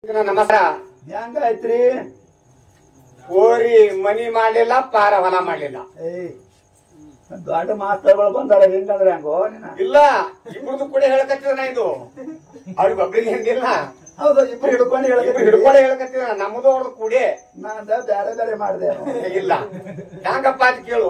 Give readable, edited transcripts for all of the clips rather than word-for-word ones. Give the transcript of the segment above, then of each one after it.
ನಮಸ್ಕಾರ. ಹೆಂಗಾಯ್ತ್ರಿ? ಓರಿ ಮನಿ ಮಾಡ್ಲಿಲ್ಲ, ಪಾರ ಹೊಲ ಮಾಡ್ಲಿಲ್ಲ. ದೊಡ್ಡ ಮಾಸ್ತರ್ಗಳು ಬಂದಾರ, ಹೆಂಗಂದ್ರೆ ಹಂಗೋ ಇಲ್ಲ, ಇಬ್ಬರದು ಕೂಡ ಹೇಳಕತ್ತಿದ ಇದು. ಅವ್ರಿಗೆ ಒಬ್ರಿಗೆ ಹೆಂಗಿಲ್ಲ. ಹೌದು, ಇಬ್ರು ಹಿಡ್ಕೊಂಡು ಹಿಡ್ಕೊಂಡು ಹೇಳಕತ್ತಿದ. ನಮ್ಮದು ಅವ್ರದ್ದು ಕೂಡಿ ನಾನು ಬೇರೆ ಬೇರೆ ಮಾಡಿದೆ. ಇಲ್ಲ ಹೆಂಗಪ್ಪ ಅಂತ ಕೇಳು.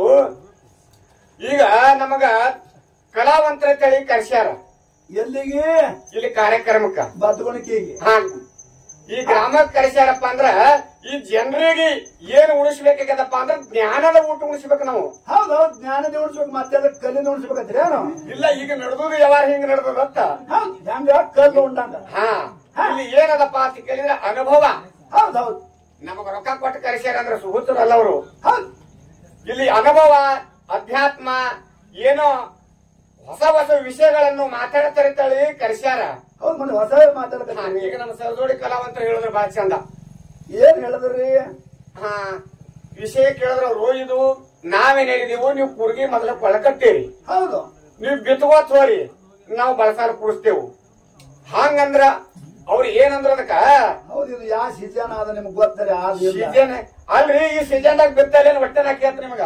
ಈಗ ನಮಗ ಕಲಾವಂತರ ತಳಿ ಕರ್ಸ್ಯಾರ. ಎಲ್ಲಿಗೆ? ಇಲ್ಲಿ ಕಾರ್ಯಕ್ರಮಕ್ಕ ಬದ್ಗುಣಿಕೆಗೆ. ಈ ಗ್ರಾಮಕ್ಕೆ ಕರೆಸ್ಯಾರಪ್ಪ ಅಂದ್ರ ಈ ಜನರಿಗೆ ಏನ್ ಉಳಿಸ್ಬೇಕಾಗ್ಯದಪ್ಪ ಅಂದ್ರ ಜ್ಞಾನದ ಊಟ ಉಳಿಸ್ಬೇಕು ನಾವು. ಹೌದೌದು, ಜ್ಞಾನದ ಉಳಿಸ್ಬೇಕು, ಮತ್ತೆ ಕಲ್ಲಿಂದ ಉಳಿಸ್ಬೇಕಂತ್ರಿ ಏನು? ಇಲ್ಲ, ಈಗ ನಡೆದು ಯಾವಾಗ ಹಿಂಗ ನಡೆದತ್ತ ಹೆಂಗ ಕಲ್ಲು ಉಂಡಂಗ. ಇಲ್ಲಿ ಏನದಪ್ಪ ಅಂತ ಕೇಳಿದ್ರೆ ಅನುಭವ. ಹೌದೌದು, ನಮಗ ರೊಕ್ಕ ಕೊಟ್ಟು ಕರೆಸ್ಯಾರ ಅಂದ್ರೆ ಸುಹೃತರಲ್ಲ ಅವರು. ಹೌದು, ಇಲ್ಲಿ ಅನುಭವ, ಅಧ್ಯಾತ್ಮ, ಏನೋ ಹೊಸ ಹೊಸ ವಿಷಯಗಳನ್ನು ಮಾತಾಡ್ತಾರಿ ಕರೆಸ್ಯಾರ. ಹೌದು, ಮನೆ ಹೊಸ ಮಾತಾಡ್ತಾರೆ. ಈಗ ನಮ್ಮ ಸರ್ಜೋಡಿ ಕಲಾವಂತರು ಹೇಳಿದ್ರು ಬಾಳ ಚಂದ. ಏನ್ ಹೇಳಿದ್ರಿ? ವಿಷಯ ಕೇಳಿದ್ರು ಅವರು, ಇದು ನಾವೇನ್ ಹೇಳಿದೀವು, ನೀವು ಕುರ್ಗಿ ಮೊದಲ ಕೊಳಕಟ್ಟೇರಿ, ಹೌದು, ನೀವು ಬಿತ್ಕೋತ್ ಹೋರಿ, ನಾವು ಬಳಸಾರ ಕೂಡಿಸ್ತೇವು. ಹಂಗಂದ್ರ ಅವ್ರು ಏನಂದ್ರ ಅದಕ್ಕ, ಹೌದು, ಇದು ಯಾವ ಸೀಸನ್ ಅದ ನಿಮ್ಗೆ ಗೊತ್ತಾರೆ? ಸೀಸನ್ ಅಲ್ರಿ, ಈ ಸೀಸನ್ದಾಗ ಬಿತ್ತಲ್ಲೇನು ಹೊಟ್ಟೆ ಹಾಕಿ ನಿಮಗ?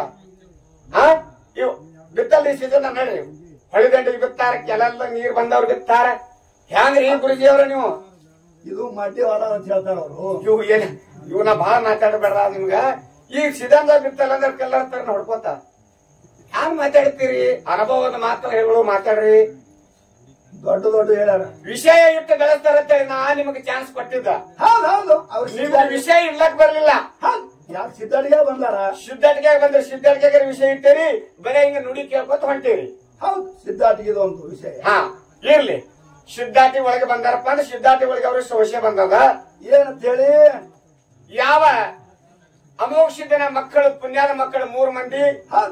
ಇವ್ ಬಿತ್ತಲ್ ಈ ಸೀಸನ್ ನೋಡ್ರಿ, ಹೊಳಿದಂಡಿಗೆ ಬಿತ್ತಾರ, ಕೆಲೆಲ್ಲ ನೀರ್ ಬಂದವ್ರು ಬಿತ್ತಾರ. ಹೆಂಗ್ರಿ ಗುರುಜಿ ಅವ್ರ ನೀವು? ಇದು ಮಡ್ಡಿ ಹೊಲ ಅಂತ ಹೇಳ್ತಾರ ಅವರು. ಇವನ ಬಾಳ ಮಾತಾಡಬೇಡ್ರ ನಿಮ್ಗ. ಈಗ ಸಿದ್ಧಾಂತ ಬಿತ್ತಲ್ಲ ಅಂದ್ರೆ ಕೆಲ್ಲರ್ತಾರ ಹೊಡ್ಕೋತ. ಹ್ಯಾಂಗ ಮಾತಾಡ್ತೀರಿ? ಅನುಭವದ ಮಾತ್ರ ಹೇಳು, ಮಾತಾಡ್ರಿ. ದೊಡ್ಡ ದೊಡ್ಡ ಹೇಳ್ಯಾರ, ವಿಷಯ ಇಟ್ಟು ಬೆಳೆಸ್ತಾರಂತ ನಾ ನಿಮಗೆ ಚಾನ್ಸ್ ಕೊಟ್ಟಿದ್ದ. ಹೌದೌದು, ಅವ್ರ ವಿಷಯ ಇರ್ಲಕ್ ಬರ್ಲಿಲ್ಲ. ಯಾರು ಸಿದ್ಧಾಡಿಗೆ ಬಂದಾರ? ಸಿದ್ಧಾಟಿಗೆ ಬಂದ್ರೆ ಸಿದ್ಧಾಟಿಗೆ ವಿಷಯ ಇಟ್ಟೇರಿ, ಬರೀ ಹಿಂಗ ನುಡಿ ಕೇಳ್ಕೊತ ಹೊಂಟೇರಿ. ಹೌದು, ಸಿದ್ಧಾಟಿಗೆ ಒಂದು ವಿಷಯ. ಇರ್ಲಿ, ಸಿದ್ಧಾಟಿ ಒಳಗೆ ಬಂದಾರಪ್ಪ ಅಂದ್ರೆ ಸಿದ್ಧಾಟಿ ಒಳಗೆ ಅವ್ರಿಗೆ ಸಮಸ್ಯೆ ಬಂದದ. ಏನಂತ ಹೇಳಿ? ಯಾವ ಅಮೋಘ ಸಿದ್ಧನ ಮಕ್ಕಳು, ಪುಣ್ಯದ ಮಕ್ಕಳು 3 ಮಂದಿ,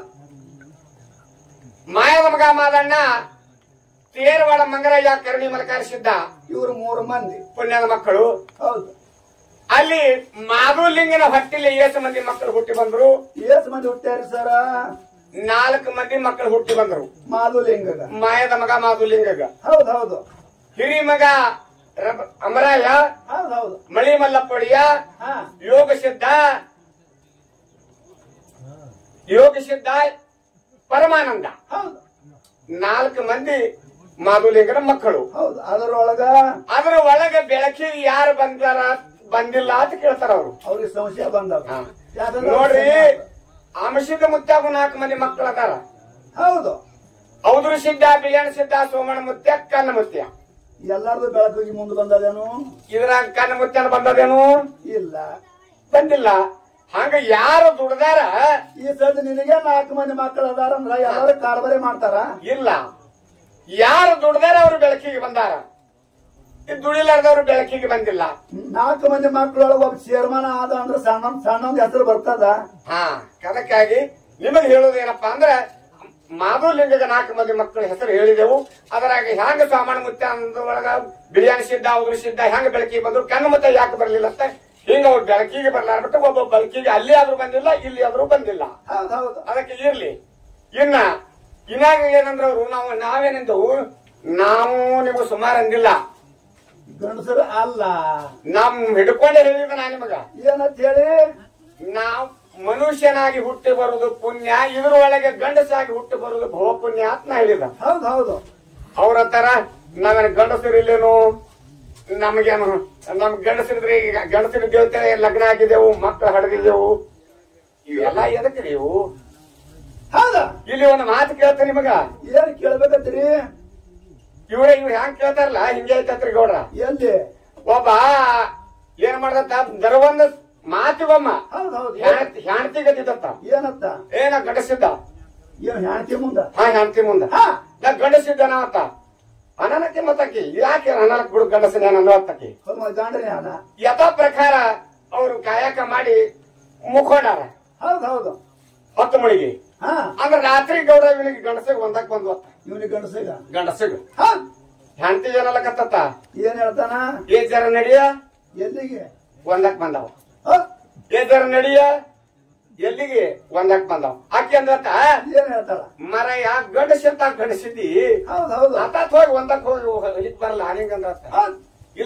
ಮಾಯದ ಮಗ ಮಾದಣ್ಣ, ತೇರವಾಡ ಮಂಗರಯ್ಯ, ಕರ್ಣಿ ಮಲಕಾರ ಸಿದ್ಧ, ಇವರು 3 ಮಂದಿ ಪುಣ್ಯದ ಮಕ್ಕಳು. ಹೌದು, ಅಲ್ಲಿ ಮಾಧುಲಿಂಗನ ಹೊಟ್ಟಿಲಿ ಏಸು ಮಂದಿ ಮಕ್ಕಳು ಹುಟ್ಟಿ ಬಂದ್ರು? ಎಷ್ಟು ಮಂದಿ ಹುಟ್ಟ್ಯಾರಿ ಸರ? 4 ಮಂದಿ ಮಕ್ಕಳು ಹುಟ್ಟಿ ಬಂದ್ರು. ಮಾಧುಲಿಂಗಗ, ಮಾಯದ ಮಗ ಮಾಧುಲಿಂಗಗ, ಹೌದೌದು, ಹಿರಿ ಮಗ ಅಮರಾಯ, ಹೌದೌದು, ಮಳಿ ಮಲ್ಲಪ್ಪಡಿಯ, ಯೋಗ ಸಿದ್ಧ ಪರಮಾನಂದ. ಹೌದು, 4 ಮಂದಿ ಮಾಧುಲಿಂಗನ ಮಕ್ಕಳು. ಹೌದು, ಅದರ ಒಳಗೆ ಬೆಳಕಿಗೆ ಯಾರು ಬಂದಿಲ್ಲ ಅಂತ ಕೇಳ್ತಾರ ಅವರು. ಅವ್ರಿಗೆ ಸಮಸ್ಯೆ ಬಂದವ. ನೋಡ್ರಿ, ಆಮಸಿದ್ದ ಮುತ್ಯಾಗ 4 ಮಂದಿ ಮಕ್ಕಳು ಅದಾರ. ಹೌದು, ಔದ್ರ ಸಿದ್ಧ, ಬಿಳಿಯಣ ಸಿದ್ಧ, ಸೋಮಣ ಮುತ್ಯ, ಕನ್ನ ಮುತ್ಯ. ಎಲ್ಲಾರ್ದು ಬೆಳಕಿಗೆ ಮುಂದೆ ಬಂದದೇನು? ಇದ್ರಾಗ ಕನ್ನ ಮುತ್ಯನ ಬಂದದೇನು? ಇಲ್ಲ, ಬಂದಿಲ್ಲ. ಹಂಗ ಯಾರು ದುಡ್ದಾರ? ಈ ಸದ್ಯ ನಿನಗೆ 4 ಮಂದಿ ಮಕ್ಕಳು ಅದಾರ ಅಂದ್ರ ಎಲ್ಲಾರು ಕಾರ್ಬಾರಿ ಮಾಡ್ತಾರ? ಇಲ್ಲ, ಯಾರು ದುಡ್ದಾರ ಅವ್ರು ಬೆಳಕಿಗೆ ಬಂದಾರ. ದುಡಿಲಾರ್ದವ್ರು ಬೆಳಕಿಗೆ ಬಂದಿಲ್ಲ. 4 ಮಂದಿ ಮಕ್ಕಳೊಳಗೆ ಒಬ್ಬ ಚೇರ್ಮನ್ ಆದ ಅಂದ್ರೆ ಸಣ್ಣ ಹೆಸರು ಬರ್ತದ. ಅದಕ್ಕಾಗಿ ನಿಮಗೆ ಹೇಳೋದೇನಪ್ಪಾ ಅಂದ್ರೆ, ಮಾಧುಲಿಂಗದ 4 ಮಂದಿ ಮಕ್ಕಳ ಹೆಸರು ಹೇಳಿದೆವು. ಅದರಾಗ ಹೆಂಗ ಸಾಮಾನ ಮುತ್ಯ ಒಳಗ ಬಿರಿಯಾನಿ ಸಿದ್ಧ, ಔದ್ರ ಸಿದ್ಧ ಹೆಂಗ ಬೆಳಕಿಗೆ ಬಂದ್ರು, ಕಣ್ಣು ಮುತ್ತ ಯಾಕೆ ಬರ್ಲಿಲ್ಲ ಅಂತ ಹಿಂಗ ಅವ್ರು ಬೆಳಕಿಗೆ ಬರ್ಲಾರ್ಬಿಟ್ಟು ಒಬ್ಬ ಬೆಳಕಿಗೆ ಅಲ್ಲಿ ಆದ್ರೂ ಬಂದಿಲ್ಲ, ಇಲ್ಲಿ ಆದ್ರೂ ಬಂದಿಲ್ಲ. ಅದಕ್ಕೆ ಇರ್ಲಿ. ಇನ್ನಾಗ ಏನಂದ್ರ ಅವ್ರು, ನಾವೇನೆಂದವು, ನಾವು ನಿಮಗ್ ಸುಮಾರು ಅಂದಿಲ್ಲ, ಗಂಡಸರು ಅಲ್ಲ, ನಮ್ ಹಿಡ್ಕೊಂಡೆ ಹೇಳಿದ ನಾ ನಿಮಗ. ಏನಂತ ಹೇಳಿ? ನಾವ್ ಮನುಷ್ಯನಾಗಿ ಹುಟ್ಟಿ ಬರುದು ಪುಣ್ಯ, ಇದ್ರೊಳಗೆ ಗಂಡಸಾಗಿ ಹುಟ್ಟಿ ಬರುದು ಭವ ಪುಣ್ಯ ಅಂತ ನಾ ಹೇಳಿದ. ಹೌದು, ಅವ್ರ ತರ ನಾವೇನು ಗಂಡಸರಿಲ್ಲೇನು, ನಮ್ಗೇನು ನಮ್ ಗಂಡಸರಿದ್ರೆ ಈಗ ಗಂಡಸರಿದ್ದೇವು ಅಂತ ಲಗ್ನ ಆಗಿದೆವು, ಮಕ್ಕಳು ಹಡದಿದ್ದೆವು, ಇವೆಲ್ಲ ಎದಕ್ಕೆ ನೀವು? ಹೌದಾ? ಇಲ್ಲಿ ಒಂದು ಮಾತು ಕೇಳ್ತ ನಿಮಗ. ಏನ್ ಕೇಳ್ಬೇಕತ್ರಿ? ಇವ್ರು ಹ್ಯಾಂಗ ಕೇಳ್ತಾರಲ್ಲ ಹಿಂಗೆ ಐತತ್ರಿ ಗೌಡ್ರ. ಎಲ್ಲಿ ಒಬ್ಬ ಏನ್ ಮಾಡ್ದತ್ತ, ದರವಂದ ಮಾತಿಗೊಮ್ಮ ಹೆಣ್ತಿ ಗತಿದತ್ತ. ಏನತ್ತ? ಏನ ಗಂಡಸಿದ್ದ, ಏನ್ ಹೆಣ್ತಿ ಮುಂದ? ಹೆಣ್ತಿ ಮುಂದ ನಾ ಗಂಡಸಿದ್ದನ ಅಂತ ಅನನಕ್ಕೆ ಮತ್ತಕಿ ಯಾಕೆ ಅನಲಕ್ ಬಿಡು ಗಂಡಸನ ಅನ್ನೋತ್ತಕಿ ಗಂಡನೇ ಅನ ಯಥಾ ಪ್ರಕಾರ ಅವ್ರು ಕಾಯಕ ಮಾಡಿ ಮುಕ್ಕೊಂಡಾರ. ಹೌದೌದು, 10 ಮಳಿಗೆ. ಅಂದ್ರೆ ರಾತ್ರಿ ಗೌಡ ಇವನಿಗೆ ಗಂಡಸಿಗೆ ಒಂದಕ್ ಬಂದ್ವತ್ತ. ಇವನಿಗೆ ಗಂಡಸಿಗ ಹೆಂಡತಿ ಏನಲ್ಲಕತ್ತ, ಏನ್ ಹೇಳ್ತಾನ? ಜರ ನಡಿಯ, ಎಲ್ಲಿಗೆ? ಒಂದಕ್ ಬಂದವ. ಜರ ನಡಿಯ, ಎಲ್ಲಿಗೆ? ಒಂದಕ್ ಬಂದವ. ಆಕೆ ಅಂದತ್ತ, ಏನ್ ಹೇಳ್ತಾಳ? ಮರ ಯಾಕೆ ಗಂಡಸಿಂತ ಗಂಡಸಿದ್ದಿ, ಹೌದೌದು, ಹೋಗಿ ಒಂದಕ್ ಹೋಗಿ ಬರಲ್ಲ ಹಿಂಗಂದತ್ತ. ಇಲ್ಲ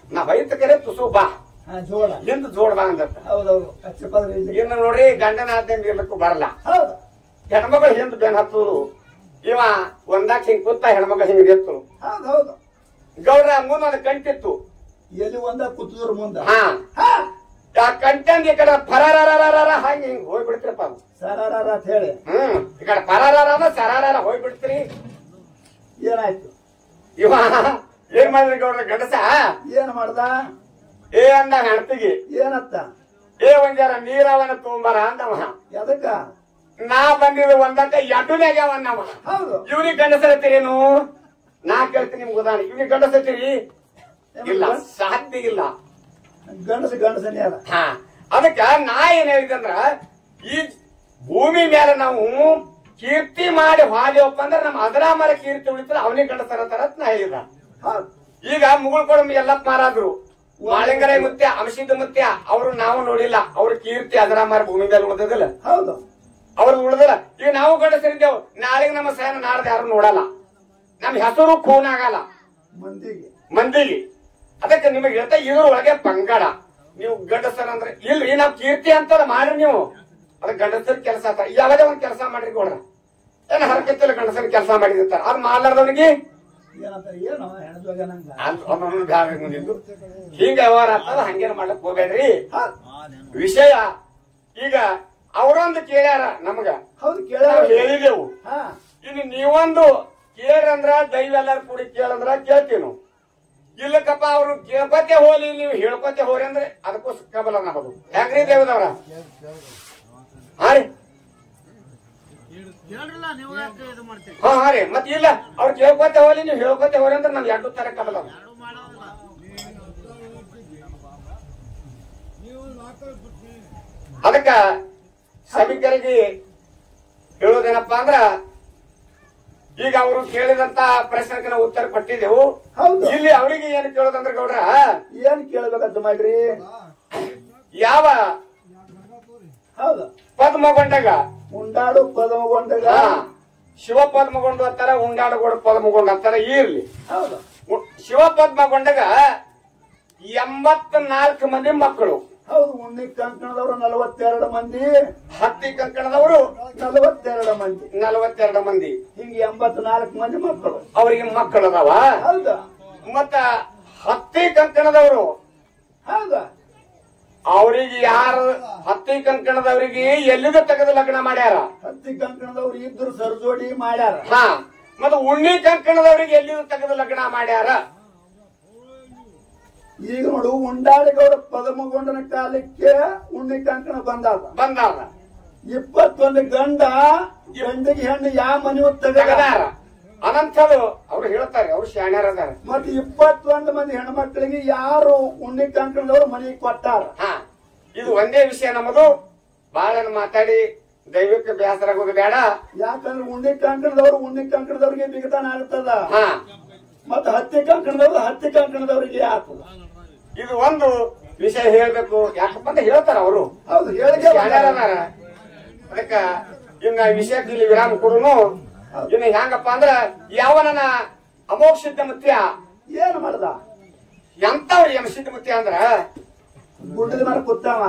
ನಾ ಬೈತ ಕರೆ ತುಸು ಬಾ ಜೋಡ ಹಿಂದ್ ಜೋಡ್ ಬಾ ಅಂದತ್ತ. ಹೌದೌದು ಅಚ್ಚಪದ ಇನ್ನು ನೋಡ್ರಿ ಗಂಡನ ಆದ್ಮೇಲೆ ಇರ್ಲಿಕ್ಕೂ ಬರಲ್ಲ. ಹೌದು ಹೆಣ್ಮಗಳು ಹಿಂದ್ ಬೆನ್ ಹತ್ತುದು, ಇವ ಒಂದಾಕ್ ಹಿಂಗ್ ಕೂತ ಹೆಣ್ಮಗಳು ಹಿಂಗ್ ಎತ್ತು. ಹೌದು ಗೌಡ್ರ ಮುಂದ ಒಂದು ಕಂಟಿತ್ತು, ಎಲ್ಲಿ ಒಂದ ಕೂತಿದ್ರು ಮುಂದ ಹಾ ಆ ಕಂಟಂದ್ ಈ ಕಡೆ ಪರಾರ ಹಂಗ ಹಿಂಗ್ ಹೋಗ್ಬಿಡ್ತೀರಪ್ಪ. ಸರಾರ ಅಂತ ಹೇಳಿ ಈ ಕಡೆ ಪರಾರ ಸರಾರ ಹೋಗ್ಬಿಡ್ತೀರಿ. ಏನಾಯ್ತು ಇವ ಏನ್ ಮಾಡಿದ್ರಿ ಗೌಡ್ರ ಗಂಡಸ? ಏನ್ ಮಾಡ್ದ? ಏ ಅಂದ ಹೆಣ್ತಿಗೆ, ಏನತ್ತ? ಏ ಒಂಜಾರ ನೀರವನ ತೊಂಬಾರ ಅಂದವ. ಎದಕ್ಕ? ನಾ ಬಂದಿದ್ದು ಒಂದಕ್ಕ ಎಡ್ಡುನಾಗ ಅವನ್ನವ. ಹೌದು ಇವ್ನಿಗೆ ಗಂಡಸತ್ತೀರೇನು? ನಾ ಕೇಳ್ತೀನಿ ನಿಮ್ಗೆ ಉದಾಹರಣೆ, ಇವ್ನಿಗೆ ಗಂಡಸತ್ತೀರಿ? ಇಲ್ಲ, ಸಾಧ್ಯ ಇಲ್ಲ. ಗಂಡಸನೇ ಅದ. ಹಾ, ಅದಕ್ಕ ನಾ ಏನ್ ಹೇಳಿದಂದ್ರ, ಈ ಭೂಮಿ ಮೇಲೆ ನಾವು ಕೀರ್ತಿ ಮಾಡಿ ಹಾದಿವಪ್ಪ ಅಂದ್ರೆ ನಮ್ಮ ಅದರಾಮರ ಕೀರ್ತಿ ಉಳಿತದ, ಅವನಿಗೆ ಗಂಡಸರ ತರ ನಾ ಹೇಳಿದ. ಈಗ ಮುಗುಳ್ಕೊಳಂ ಎಲ್ಲಪ್ಪ ಮಾರಾದ್ರು, ಮಾಳಿಂಗರಾಯ ಮುತ್ಯ, ಅಂಶಿದ ಮುತ್ಯ, ಅವರು ನಾವು ನೋಡಿಲ್ಲ. ಅವ್ರ ಕೀರ್ತಿ ಅದರಾಮರ ಭೂಮಿ ಮೇಲೆ ಉಳಿದಿಲ್ಲ. ಹೌದು ಅವ್ರದ್ದು ಉಳಿದಿಲ್ಲ. ಈಗ ನಾವು ಗಂಡಸರಿದ್ದೇವು, ನಾಳೆಗೆ ನಮ್ಮ ಸೈನ ನಾಡ್ದು ಯಾರು ನೋಡಲ್ಲ, ನಮ್ ಹೆಸರು ಖೂನ್ ಆಗಲ್ಲ ಮಂದಿಗೆ. ಅದಕ್ಕೆ ನಿಮಗೆ ಹೇಳ್ತಾ ಇದ್ರೊಳಗೆ ಪಂಗಡ. ನೀವು ಗಂಡಸರ ಅಂದ್ರೆ ಇಲ್ರಿ, ನಾವ್ ಕೀರ್ತಿ ಅಂತ ಮಾಡ್ರಿ ನೀವು, ಅದಕ್ಕೆ ಗಂಡಸರ ಕೆಲಸ ಆತ. ಯಾವುದೇ ಒಂದ್ ಕೆಲಸ ಮಾಡ್ರಿ ಕೊಡ್ರ, ಏನ್ ಹರಕತ್ತಿಲ್ಲ ಗಂಡಸರ ಕೆಲಸ ಮಾಡಿದಿರ್ತಾರ, ಅದ್ ಮಾಡ್ಲಾರ್ದವನಿಗೆ ಮುಂದಿದ್ದು ಹಿಂಗ ವ್ಯವಹಾರ ಆಗ್ತದ. ಹಂಗೇನ್ ಮಾಡ್ಲಕ್ ಹೋಗ್ಬೇಡ್ರಿ. ವಿಷಯ ಈಗ ಅವರೊಂದು ಕೇಳ್ಯಾರ ನಮಗ, ಹೇಳಿದೆವು. ಇನ್ನು ನೀವೊಂದು ಕೇಳ್ರಂದ್ರ ದೈವ ಎಲ್ಲಾರು ಕೂಡಿ ಕೇಳಂದ್ರ ಕೇಳ್ತೀವಿ. ಇಲ್ಲಕ್ಕಪ್ಪ ಅವ್ರು ಕೇಳ್ಕೊತೆ ಹೋಲಿ, ನೀವು ಹೇಳ್ಕೊತೆ ಹೋರಿ ಅಂದ್ರೆ ಅದಕ್ಕೂ ಕಬಲ ನಮ್ಮದು. ಹೆಂಗ್ರಿ ದೇವದವ್ರ? ಹಾ ರೀ, ಹಾ ರೀ, ಮತ್ ಇಲ್ಲ ಅವ್ರು ಕೇಳ್ಕೊತೆ ಹೋಲಿ, ನೀವು ಹೇಳ್ಕೊತೆ ಹೋರಿ ಅಂದ್ರೆ ನಮ್ಗೆ ಎರಡು ತರ ಕಬಲ. ಅದಕ್ಕ ಸಭಿಕರಿಗೆ ಹೇಳೋದೇನಪ್ಪಾ ಅಂದ್ರ, ಈಗ ಅವರು ಕೇಳಿದಂತ ಪ್ರಶ್ನೆಗೆ ನಾವು ಉತ್ತರ ಕೊಟ್ಟಿದ್ದೆವು. ಇಲ್ಲಿ ಅವರಿಗೆ ಏನು ಕೇಳೋದಂದ್ರೆ ಗೌಡ್ರ, ಏನ್ ಕೇಳಬೇಕಂತ ಮಾಡ್ರಿ? ಯಾವ ಪದ್ಮಗೊಂಡಾಗ ಉಂಡಾಡು ಪದ್ಮಗೊಂಡಾಗ ಶಿವ ಪದ್ಮಗೊಂಡು ಅಂತಾರ, ಉಂಡಾಡುಗೋಡು ಪದ್ಮಗೊಂಡು ಅಂತಾರ. ಇರ್ಲಿ, ಶಿವ ಪದ್ಮಗೊಂಡಾಗ 84 ಮಂದಿ ಮಕ್ಕಳು. ಹೌದು, ಉಣ್ಣಿ ಕಂಕಣದವರು 42 ಮಂದಿ, ಹತ್ತಿ ಕಂಕಣದವರು 42 ಮಂದಿ, ಹಿಂಗೆ 84 ಮಂದಿ ಮಕ್ಕಳು. ಅವರಿಗೆ ಮಕ್ಕಳು ಅದಾವ. ಹೌದಾ? ಮತ್ತ ಹತ್ತಿ ಕಂಕಣದವರು, ಹೌದಾ, ಅವ್ರಿಗೆ ಯಾರು ಹತ್ತಿ ಕಂಕಣದವರಿಗೆ ಎಲ್ಲಿದ ತೆಗೆದು ಲಗ್ನ ಮಾಡ್ಯಾರ? ಹತ್ತಿ ಕಂಕಣದವ್ರು ಇದ್ರು ಸರ್ಜೋಡಿ ಮಾಡ್ಯಾರ. ಹಾ, ಮತ್ತ ಉಣ್ಣಿ ಕಂಕಣದವರಿಗೆ ಎಲ್ಲಿದ ತೆಗೆದು ಲಗ್ನ ಮಾಡ್ಯಾರ? ಈಗ ನೋಡು, ಉಂಡಾಳಿಗೌಡ ಪದ್ಮಗೊಂಡನ ಕಾಲಕ್ಕೆ ಉಣ್ಣಿ ಕಂಕಣ ಬಂದಾದ. 21 ಗಂಡ, ಗಂಡಿಗೆ ಹೆಣ್ಣು ಯಾವ ಮನೆ ತೆಗದಾರ ಅನಂತದು ಅವ್ರು ಹೇಳ್ತಾರೆ, ಅವ್ರು ಶಾಣ್ಯರದಾರ. ಮತ್ತೆ 21 ಮಂದಿ ಹೆಣ್ಮಕ್ಳಿಗೆ ಯಾರು ಉಣ್ಣಿ ಕಂಕಣದವ್ರು ಮನೆಗೆ ಕೊಟ್ಟಾರ. ಹಾ, ಇದು ಒಂದೇ ವಿಷಯ ನಮ್ಮದು. ಬಹಳ ಮಾತಾಡಿ ದೈವಕ್ಕೆ ಬೇಸರ ಆಗೋದು ಬೇಡ. ಯಾಕಂದ್ರೆ ಉಣ್ಣಿ ಕಂಕಣದವ್ರಿಗೆ ಬಿಗತಾನ ಆಗ್ತದ. ಹಾ, ಮತ್ತೆ ಹತ್ತಿ ಕಂಕಣದವ್ರಿಗೆ ಆಗ್ತದ. ಇದು ಒಂದು ವಿಷಯ ಹೇಳ್ಬೇಕು. ಯಾಕಪ್ಪ ಅಂತ ಹೇಳ್ತಾರ ಅವರು. ಹೌದು, ಶಾಣ್ಯರದಾರ. ಅದಕ್ಕ ಇನ್ನ ವಿಷಯಕ್ಕೆ ಇಲ್ಲಿ ವಿರಾಮ ಕೊಡುನು. ಇನ್ನು ಹೆಂಗಪ್ಪ ಅಂದ್ರ, ಯಾವನ ಅಮೋಘ ಸಿದ್ಧ ಮುತ್ಯ ಏನ್ ಮಾಡ್ದ? ಎಂತವ್ರಿ ಸಿದ್ಧ ಮುತ್ಯ ಅಂದ್ರ ಗುಡ್ಡದ ಮರ ಕೂತಾವ,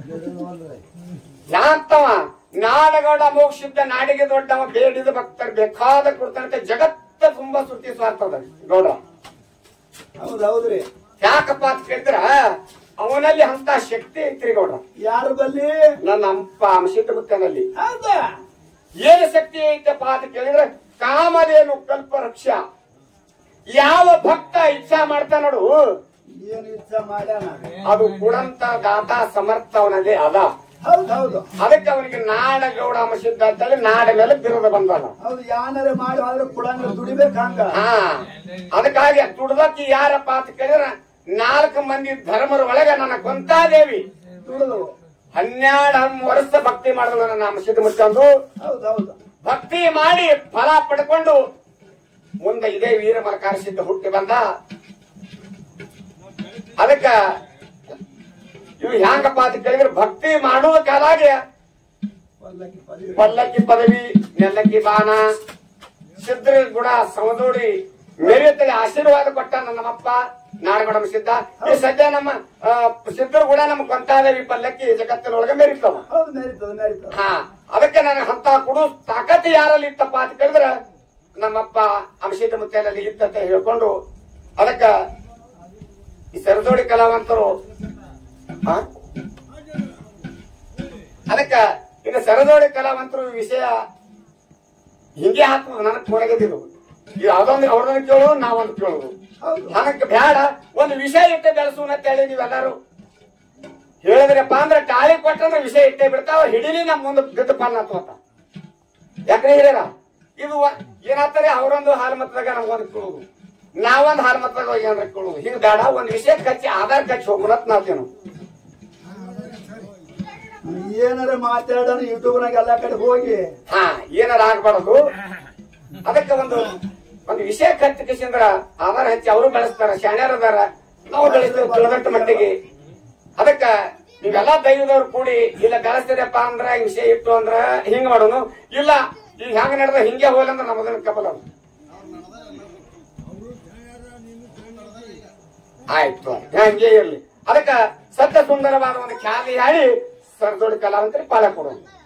ಯಾಂತವ ನಾಡಗೌಡ ಅಮೋಘ ಸಿದ್ಧ, ನಾಡಿಗೆ ದೊಡ್ಡವ, ಬೇಡಿದ ಭಕ್ತರು ಬೇಕಾದ ಕೊಡ್ತಾನಂತೆ. ಜಗತ್ತ ತುಂಬಾ ಸುದ್ದಿ ಸ್ವಾರ್ಥದ ಗೌಡ. ಹೌದ್ರಿ. ಯಾಕಪ್ಪ ಅಂತ ಕೇಳಿದ್ರ, ಅವನಲ್ಲಿ ಅಂತ ಶಕ್ತಿ ಐತ್ರಿ ಗೌಡ. ಯಾರ ಬಲ್ಲಿ? ನನ್ನ ಸಿದ್ಧ ಮುತ್ಯನಲ್ಲಿ. ಹೌದಾ? ಏನು ಶಕ್ತಿ ಐತಪ್ಪ ಅಂತ ಕೇಳಿದ್ರೆ, ಕಾಮಧೇನು ಕಲ್ಪವೃಕ್ಷ. ಯಾವ ಭಕ್ತ ಇಚ್ಛಾ ಮಾಡ್ತಾ ನೋಡು, ಏನು ಇಚ್ಛಾ ಮಾಡ್ಯಾನ ಅದು ಕೊಡಂತ ದಾತ ಸಮರ್ಥ ಅವನದೇ ಅದ. ಹೌದು, ಅದಕ್ಕೆ ಅವನಿಗೆ ನಾಡಗೌಡ ಸಿದ್ಧ ಅಂತೇಳಿ ನಾಡ ಮೇಲೆ ಬಿರುದ ಬಂದಲ್ಲ. ಹೌದು, ಯಾನಾರೆ ಮಾಡಿ ಆದ್ರೆ ಕೊಡಂಗ ದುಡಿಬೇಕು ಹಂಗ. ಹಾ, ಅದಕ್ಕಾಗಿ ದುಡ್ದಕ್ಕೆ ಯಾರಪ್ಪ ಅಂತ ಕೇಳಿದ್ರೆ, 4 ಮಂದಿ ಧರ್ಮರ ಒಳಗೆ ನನ್ನ ಕೊಂತಾದೇವಿ ದುಡಿದು 12 ವರ್ಷ ಭಕ್ತಿ ಮಾಡಿದ್ರು ನಮ್ಮ ಸಿದ್ಧ ಮುಚ್ಚಂದು. ಹೌದೌದು, ಭಕ್ತಿ ಮಾಡಿ ಫಲ ಪಡ್ಕೊಂಡು ಮುಂದೆ ಇದೇ ವೀರ ಮರಕಾರ ಸಿದ್ಧ ಹುಟ್ಟಿ ಬಂದ. ಅದಕ್ಕ ಇವು ಹ್ಯಾಂಗಪ್ಪ ಅಂತ ಕೇಳಿದ್ರೆ, ಭಕ್ತಿ ಮಾಡುವ ಕಾಲಾಗೆ ಪಲ್ಲಕ್ಕಿ ಪದವಿ, ನೆಲ್ಲಕ್ಕಿ ಬಾನ, ಸಿದ್ರ ಗುಣ ಸಮದೋಡಿ ಮೇರೆತ್ತಲ್ಲಿ ಆಶೀರ್ವಾದ ಕೊಟ್ಟ ನಮ್ಮಪ್ಪ. ನಾಡಗಡಮ ಸಿದ್ಧ ಈ ಸದ್ಯ ನಮ್ಮ ಸಿದ್ಧರು ಕೂಡ ನಮ್ಮ ಕೊಂತಾದೇವಿ ಪಲ್ಲಕ್ಕಿ ಜಗತ್ತಿನೊಳಗೆ ಮೆರಿತಾವ. ಹಾ, ಅದಕ್ಕೆ ನನಗೆ ಅಂತ ಕುಡು ತಾಕತ್ತು ಯಾರಲ್ಲಿ ಇತ್ತಪ್ಪ ಅಂತ ಕೇಳಿದ್ರೆ ನಮ್ಮಪ್ಪ ಅಂಶಿತ ಮುತ್ತೇನಲ್ಲಿ ಇತ್ತಂತ ಹೇಳ್ಕೊಂಡು ಅದಕ್ಕ ಈ ಸರದೋಡಿ ಕಲಾವಂತರು ಅದಕ್ಕ ಇನ್ನು ಸರದೋಡಿ ಕಲಾವಂತರು ವಿಷಯ ಹಿಂಗೆ ಹಾಕ್ಬೋದು. ನನಗ್ ಕೊಡಗದಿರು ಯಾವ್ದೊಂದು ಅವ್ರನ್ನ ಕೇಳೋದು ನಾವೊಂದು ಕೇಳೋದು ನನಗೆ ಬ್ಯಾಡ. ಒಂದು ವಿಷಯ ಇಟ್ಟೆ ಬೆಳೆಸೋಣ ಅಂತ ಹೇಳಿ ನೀವೆಲ್ಲರೂ ಹೇಳಿದ್ರಪ್ಪ ಅಂದ್ರೆ ಟಾಳಿ ಕೊಟ್ಟಂದ್ರೆ ವಿಷಯ ಇಟ್ಟೆ ಬಿಡ್ತಾವ. ಹಿಡೀಲಿ ನಮ್ ಮುಂದೆ ಗದ್ದ ಪಾಲ್ ಅಂತ ಯಾಕ್ರೆ ಹಿರಿಯರ ಇದು ಏನಾಗ್ತಾರೆ ಅವ್ರೊಂದು ಹಾಲು ಮತದಾಗ ನಮ್ಗೊಂದು ಕೇಳೋದು, ನಾವೊಂದು ಹಾಲು ಮತದಾಗ ಏನಾರ ಕೇಳೋದು. ಹಿಂಗ್ ಬೇಡ, ಒಂದ್ ವಿಷಯ ಕಚ್ಚಿ ಆಧಾರ್ ಕಚ್ಚಿ ಹೋಗ್ಬಿಡತ್ ನಾವೇನು ಏನಾರ ಮಾತಾಡೋಣ ಯೂಟ್ಯೂಬ್ನಾಗ ಎಲ್ಲಾ ಕಡೆ ಹೋಗಿ ಏನಾರ ಆಗ್ಬಾರದು. ಅದಕ್ಕೆ ಒಂದು ವಿಷಯ ಕಚ್ಚಿಂದ್ರ ಆಧಾರ ಹಚ್ಚಿ ಅವರು ಬೆಳೆಸ್ತಾರ, ಶಾಣ್ಯರದಾರ, ನಾವು ಬೆಳೆಸ್ತೇವೆ ತಿಳಿದಂತ ಮಟ್ಟಿಗೆ. ಅದಕ್ಕ ನೀವೆಲ್ಲಾ ದೈವದವ್ರು ಕೂಡಿ ಇಲ್ಲ ಬೆಳೆಸ್ತೀರಪ್ಪ ಅಂದ್ರ ವಿಷಯ ಇಟ್ಟು ಅಂದ್ರ ಹಿಂಗ್ ಮಾಡೋನು, ಇಲ್ಲ ಈಗ ಹೆಂಗ ನಡೆದ ಹಿಂಗೆ ಹೋಗಲಂದ್ರ ನಮ್ಮದನ್ನ ಕಬಲ ಆಯ್ತು, ಹಂಗೆ ಇರ್ಲಿ. ಅದಕ್ಕ ಸತ್ಯ ಸುಂದರವಾದ ಒಂದು ಖ್ಯಾತಿ ಹಾಡಿ ಸರದೋಡಿ ಕಲಾವಂತರಿಗೆ ಪಾಠ ಕೊಡೋಣ.